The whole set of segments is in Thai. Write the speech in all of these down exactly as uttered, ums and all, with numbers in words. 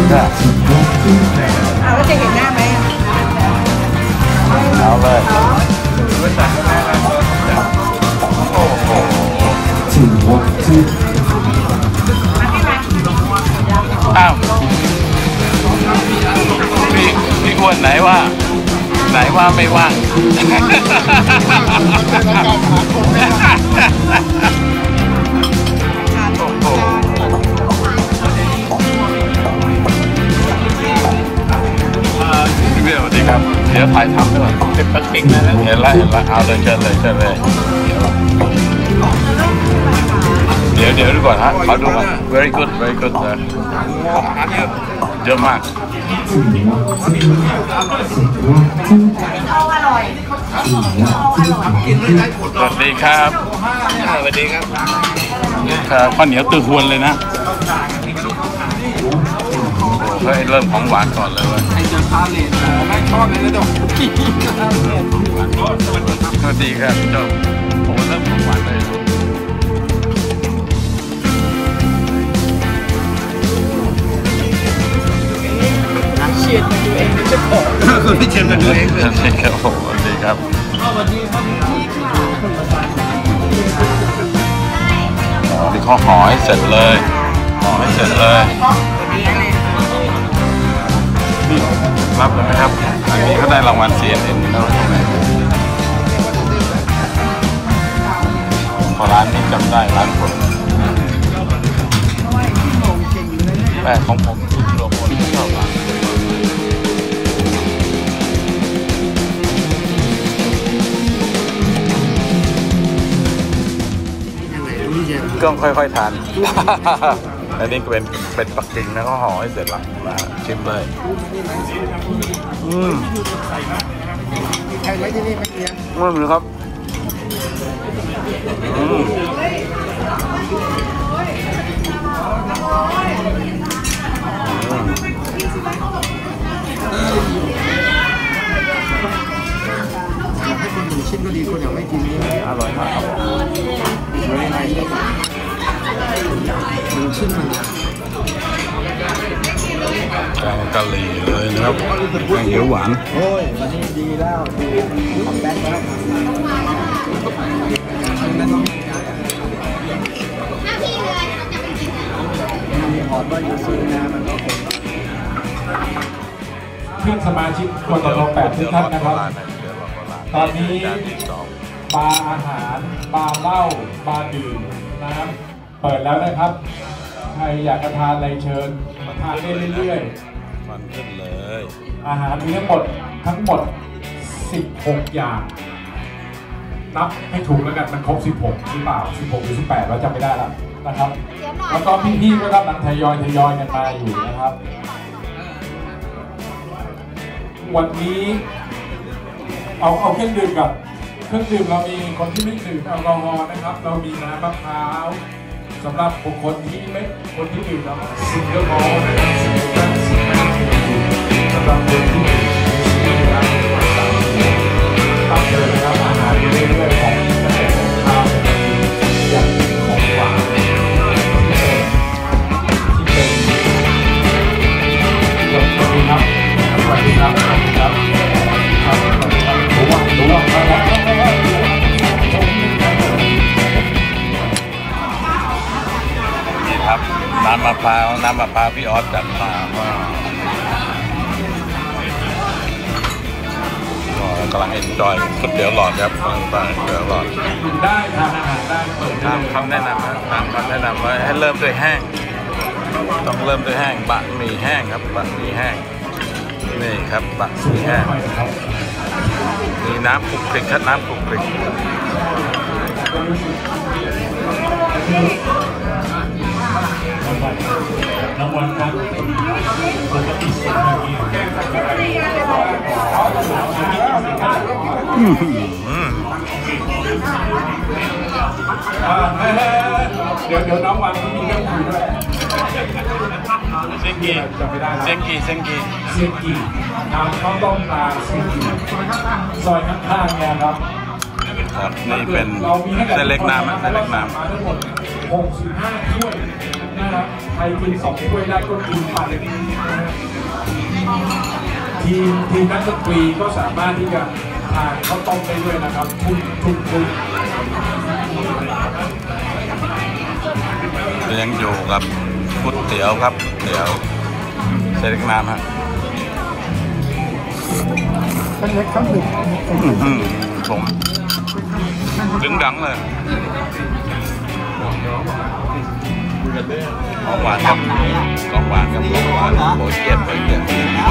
ได้เอาแล้วจะเห็นหน้าไหมเอาเลยโอ้โหอ้าวพี่พี่อ้วนไหนว่าไหนว่าไม่ว่างพี่สวัสดีครับเดี๋ยวถ่ายทำด้วยเป็นปักกิ่งนะเห็นละเห็นละเอาเลยเชิญเลยเชิญเลยเดี๋ยวเดี๋ยวดูก่อนฮะขอดูก่อน very good very good นะเยอะมากสวัสดีครับสวัสดีครับครับข้าวเหนียวตือหวนเลยนะเฮ้ยเริ่มของหวานก่อนเลยเว้ยไอ้เจ้าพาเลนไม่ชอบเลยนะจ๊ะสวัสดีครับเจ้าโอ้เริ่มของหวานเลยเชียร์มาดูเองจะบอกคุณพี่เชียร์มาดูเองเลยครับสวัสดีครับนี่เขาห่อให้เสร็จเลยห่อให้เสร็จเลยนี่รับเลยไหมครับอันนี้เขาได้รางวัล ซี เอ็น เอ็น แล้วใช่ไหมพอร้านนี้จำได้ร้านผมแต่ของผมคือตัวคนที่ชอบร้านก็ค่อยๆทานอันนี้เป็นเป็นปักกิ่งแล้วก็ห่อให้เสร็จละมาชิมเลยอืมใช่ไหมที่นี่ไม่เลี้ยงไม่เหมือนครับอืมให้คนหนึ่งชิ้นก็ดีคนอย่างไม่กินนี่อร่อยมากครับไม่ได้หนึ่งชิ้นมันแกงกะหรี่เลยนะครับแกงเขียวหวานโอ้ยวันนี้ดีแล้วของแบงค์แล้วมีหอมว่าอยู่ซื้อนะมันก็คงเพื่อนสมาชิกกทมแปดทุกท่านนะครับตอนนี้บาร์อาหารบาร์เหล้าบาร์ดื่มน้ำเปิดแล้วนะครับใครอยากจะทานอะไรเชิญมาทานได้เรื่อยๆมันขึ้นเลยอาหารมีทั้งหมดทั้งหมดสิบหกอย่างนับให้ถูกแล้วกันมันครบสิบหกหรือเปล่าสิบหกหรือสิบแปดเราจำไม่ได้แล้วนะครับแล้วก็พี่ๆก็กำลังทยอยทยอยกันมาอยู่นะครับวันนี้เอาเอาเครื่องดื่มกับเครื่องดื่มเรามีคนที่ไม่ดื่มแอลกอฮอล์นะครับเรามีน้ำมะพร้าวสำหรับบุคคลที่ไม่คนที่ดื่มแล้วซิงเกิลมอลต์นะครับซิงเกิลซิงเกิลสำหรับคนที่ดื่มนะครับตั้งเลยนะครับอาหารเรื่อยๆของเกษตรของข้าวอย่างของหวานที่เป็นสวัสดีครับสวัสดีครับสวัสดีครับรู้ว่ารู้ว่านี่ครับน้ำมะพร้าวน้ำมะพร้าวพี่ออสจัดมาว่าก็กำลังเอ็นจอยก๋วยเตี๋ยวหลอดครับกำลังไปก๋วยเตี๋ยวหลอดได้ทานอาหารได้เปิดตามคำแนะนำนะตามคำแนะนำไว้ให้เริ่มด้วยแห้งต้องเริ่มด้วยแห้งบะหมี่แห้งครับบะหมี่แห้งนี่ครับบะหมี่แห้งมีน้ำคลุกคลิกครับน้ำคลุกคลิกรางวัลครับปกติสิบนาทีเดี๋ยวเดี๋ยวน้องวันที่มีเรื่องคุยด้วยเซงกีเซงกีเซงกีเซงกีทางข้าวต้มปลาเซงกีซอยข้างๆเนี่ยครับครับนี่เป็นเส้นเล็กน้ำเส้นเล็กน้ำทั้งหมดหกสิบห้าถ้วยนะครับรกินสองถ้วยได้ก็กินไปนะฮะทีมทีมนักดนตรีก็สามารถที่จะทานข้าวต้มได้ด้วยนะครับทุกทุกทุกยังอยู่กับก๋วยเตี๋ยวครับเตี๋ยวเซเล็กน้ำฮะเป็นเล็กครับหนึ่งผมดึงดังเลยของหวานครับของหวานครับของหวานโบเกียบโบเกียบ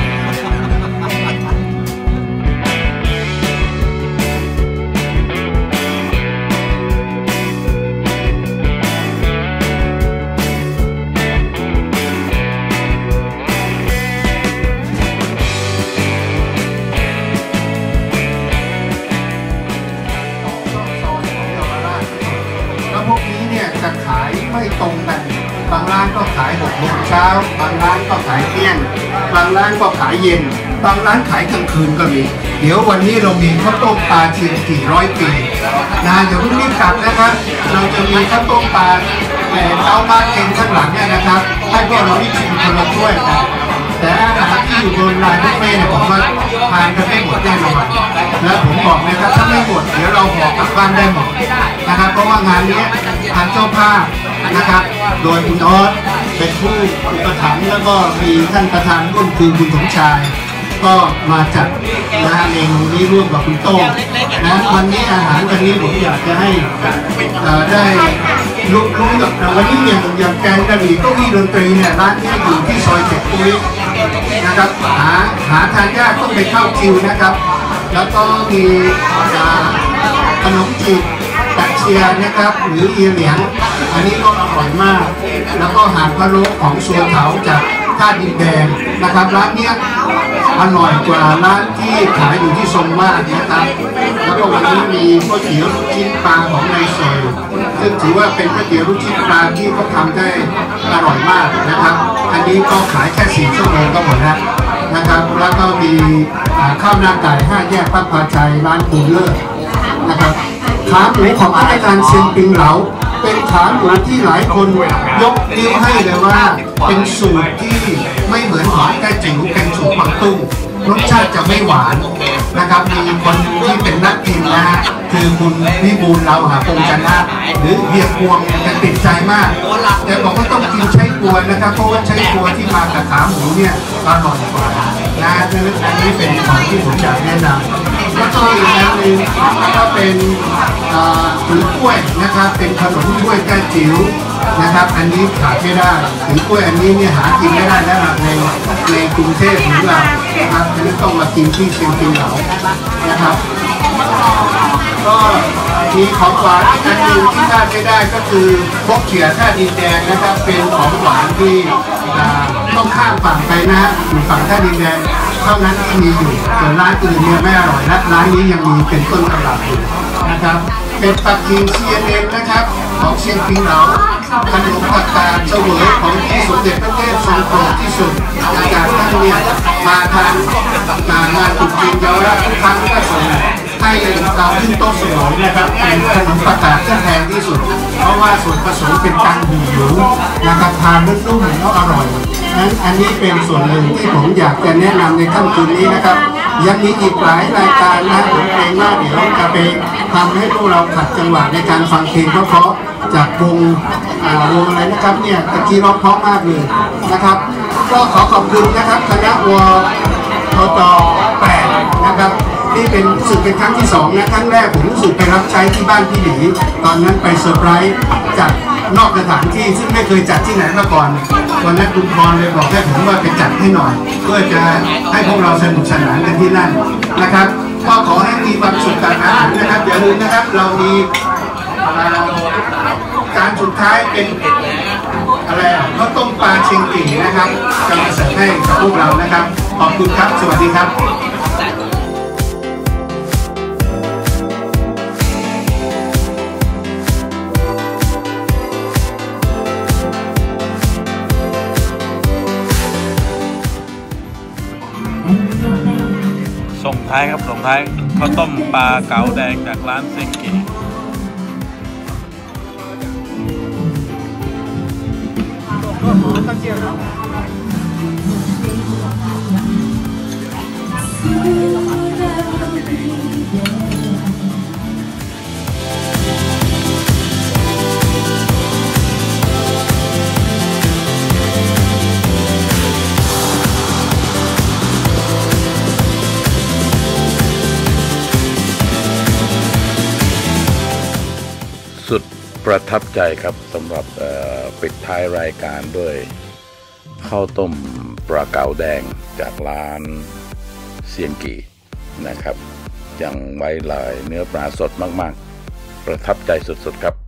จะขายไม่ตรงกันบางร้านก็ขายหกโมงเช้าบางร้านก็ขายเที่ยงบางร้านก็ขายเย็นบางร้านขายกลางคืนก็มีเดี๋ยววันนี้เรามีข้าวต้มปลาเชียงกี่ร้อยปีนะอย่าเพิ่งรีบกลับนะครับเราจะมีข้าวต้มปลาแต่เอามาเองข้างหลังเนี่ยนะครับให้พวกเราได้ชิมคนละถ้วยกันแต่อาหารที่อยู่บนร้านบุฟเฟ่ต์เนี่ยผมว่าทานกันไม่หมดแน่นอนและผมบอกนะครับถ้าไม่หมดเดี๋ยวเราห่อกลับบ้านได้หมดนะครับเพราะว่างานนี้ทางเจ้าภาพนะครับโดยคุณออสเป็นผู้อุปถัมภ์แล้วก็มีท่านประธานร่วมคือคุณสมชายก็มาจัดนะฮะเมนูนี้ร่วมกับคุณโต้งนะวันนี้อาหารวันนี้ผมอยากจะให้ได้รู้รู้กับวันนี้อย่างอย่างแกงกะหรี่ก็มีดนตรีเนี่ยร้านนี้อยู่ที่ซอยเจ็ดปุ้ยนะครับหาหาทานยากต้องไปเข้าคิวนะครับแล้วก็มีขนมจีบตักเชียร์นะครับหรือเอียเหลียงอันนี้ก็อร่อยมากแล้วก็หางพะโล้ของสวนเขาจากท่าดินแดงนะครับร้านนี้อร่อยกว่าร้านที่ขายอยู่ที่ทรงมาศนะครับแล้วก็วันนี้มีก๋วยเตี๋ยวลูกชิ้นปลาของนายเซลซึ่งถือว่าเป็นก๋วยเตี๋ยวลูกชิ้นปลาที่เขาทำได้อร่อยมากนะครับอันนี้ก็ขายแค่สี่ชั่วโมงก็หมดแล้วนะครับแล้วก็มีข้าวหน้าไก่ห้าแยกพักพาชัยร้านปูเลิศนะครับขาหมูของอาจารย์เชียงปิงเหลาเป็นขาหมูที่หลายคนยกนิ้วให้เลยว่าเป็นสูตรที่ไม่เหมือนของแก้จิ๋วเป็นสูตรปักตุ้งรสชาติจะไม่หวานนะครับมีคนที่เป็นนักกินนะฮะคือคุณวิบูลย์เราหาปงจันทร์หรือเฮียพวงจะติดใจมากแต่บอกว่าต้องกินใช้กลัวนะครับเพราะว่าใช้กลัวที่มากับขาหมูเนี่ยอร่อยกว่านะอันนี้เป็นของที่ผมอยากแนะนำแล้วก็อีกอย่างหนึ่งก็เป็นถือกล้วยนะครับเป็นขนมถ้วยแก้จิ๋วนะครับอันนี้ขาดไม่ได้ถือกล้วยอันนี้เนี่ยหากินไม่ได้แล้วในในกรุงเทพหรือเรานะครับอันนี้ต้องมากินที่เชียงตุงเหลานะครับก็มีของหวานอีกอันหนึ่งที่พลาดไม่ได้ก็คือพกเขียท่าดินแดงนะครับเป็นของหวานที่ต้องข้ามฝั่งไปนะอยู่ฝั่งท่าดินแดงเท่านั้นที่มีอยู่ส่วนร้านอื่นเนี่ยไม่อร่อยและร้านนี้ยังมีเป็นต้นตำรับอยู่นะครับเป็นปักกิ่ง ซี เอ็น เอ็น นะครับของเชียงตุงเหลาขนมผักกาดเสวยของที่สมเด็จพระเทพทรงโปรดที่สุดอาจารย์ท่านเนี่ยมาทานงานตรุษจีนเยาวราชทุกครั้งก็ส่งให้เราขึ้นโต๊ะเสวยนะครับเป็นขนมผักกาดที่แพงที่สุดเพราะว่าส่วนผสมเป็นการหูหมูนะครับทานนุ่มๆแล้วอร่อยนั้นอันนี้เป็นส่วนหนึ่งที่ผมอยากจะแนะนำในค่ำคืนนี้นะครับยังมีอีกหลายรายการนะผมเองว่าเดี๋ยวจะไปทำให้พวกเราขัดจังหวะในการฟังเพลงเพราะๆจากวงวงอะไรนะครับเนี่ยตะกี้ร้องเพราะมากเลยนะครับก็ขอขอบคุณนะครับคณะวทตแปดนะครับที่เป็นรู้สึกเป็นครั้งที่สองนะครั้งแรกผมรู้สึกไปรับใช้ที่บ้านพี่หลีตอนนั้นไปเซอร์ไพรส์จัดนอกสถานที่ซึ่งไม่เคยจัดที่ไหนมาก่อนวันนั้นคุณพรเลยบอกให้ผมว่าไปจัดให้หน่อยเพื่อจะให้พวกเราสนุกสนานกันที่นั่นนะครับก็ขอให้มีความสุขกับอาหารนะครับอย่าลืมนะครับเรามีการสุดท้ายเป็นอะไรข้าวต้มปลาเชียงตุงนะครับจะมาเสิร์ฟให้กับพวกเรานะครับขอบคุณครับสวัสดีครับส่งท้ายครับส่งท้ายข้าวต้มปลาเก๋าแดงจากร้านเซงกิสุดประทับใจครับสำหรับปิดท้ายรายการด้วยข้าวต้มปลาเก๋าแดงจากร้านเซียงกี่นะครับยังไว้ลายเนื้อปลาสดมากๆประทับใจสุดๆครับ